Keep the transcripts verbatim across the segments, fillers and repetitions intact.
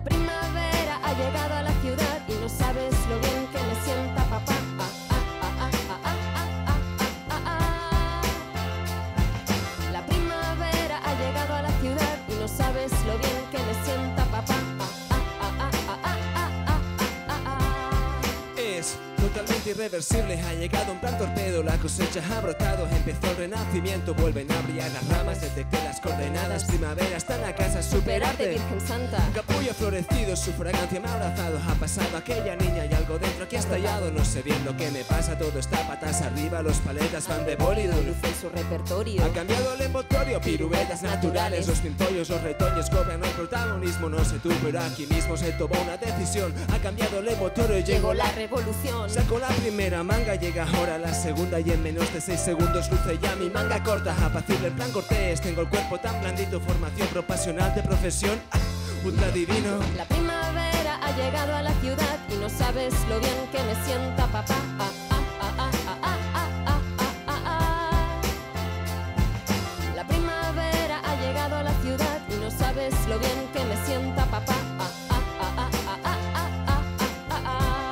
primavera ha llegado a la ciudad y no sabes lo bien que me sienta papá. Ah, ah, ah, ah, ah, ah, ah, ah, ah, ah. La primavera ha llegado a la ciudad y no sabes lo bien que me sienta papá. Ah, ah, ah, ah, ah, ah, ah, ah, ah. Es totalmente irreversible, ha llegado un plan torpedo, la cosecha ha brotado, empezó el renacimiento, vuelven a brillar las ramas, detecté las coordenadas, primavera está en la casa, superarte, Virgen Santa. un capullo florecido, su fragancia me ha abrazado, ha pasado aquella niña y algo dentro aquí ha estallado, no sé bien lo que me pasa, todo está patas arriba, los paletas van de bólido, Luce en su repertorio. ha cambiado el envoltorio, piruetas naturales, los pimpollos, los retoños cobran el protagonismo, no sé tú, pero aquí mismo se tomó una decisión, ha cambiado el envoltorio y Llegó la revolución. Saco la primera manga, llega ahora la segunda y en menos de seis segundos luce ya mi manga corta. Apacible el plan cortés, tengo el cuerpo tan blandito, formación profesional de profesión, ah, ultra divino. La primavera ha llegado a la ciudad y no sabes lo bien que me sienta papá. Ah, ah, ah, ah, ah, ah, ah, ah, ah, ah. La primavera ha llegado a la ciudad y no sabes lo bien que me sienta papá. Ah, ah, ah, ah, ah, ah, ah, ah, ah, ah.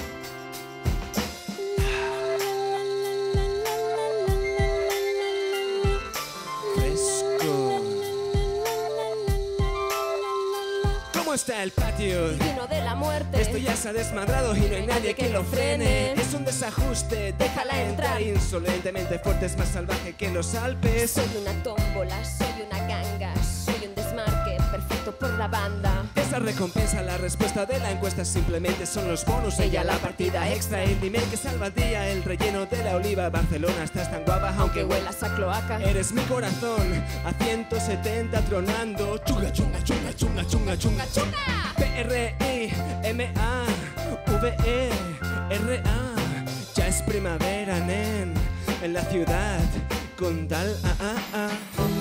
¿Cómo está el patio? Divino de la muerte. Esto ya se ha desmadrado y no hay nadie que lo frene. Es un desajuste, déjala entrar. Insolentemente fuerte, es más salvaje que los Alpes. Soy una tómbola, soy una ganga, soy un desmarque perfecto por la banda. Esa recompensa, la respuesta de la encuesta simplemente son los bonus. Ella la partida extra, el nivel que salva el día, el relleno de la oliva. Barcelona estás tan guapa aunque huelas a cloaca. Eres mi corazón a ciento setenta tronando. Chunga, chunga, chunga, chunga, chunga, chunga, chunga. P R I M A V E R A. Ya es primavera, nen, en la ciudad condal. Ah, ah, ah.